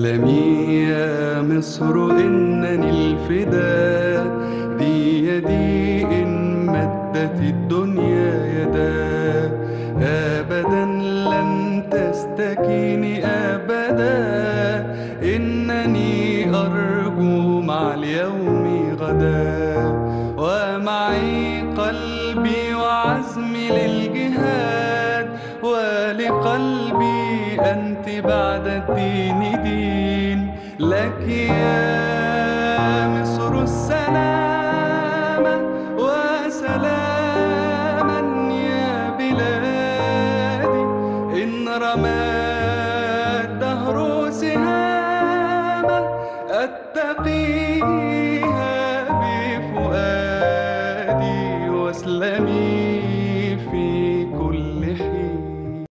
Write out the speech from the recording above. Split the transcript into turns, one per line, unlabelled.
اسلمي يا مصر إنني الفداء، دي يدي إن مدت الدنيا يدا، أبدا لن تستكيني أبدا، إنني أرجو مع اليوم غدا، ومعي قلبي وعزمي للجهاد، ولقلبي أنت بعد الدين دين، لك يا مصر السلامة وسلاما يا بلادي، إن رمى الدهر سهاما أتقيها بفؤادي، واسلمي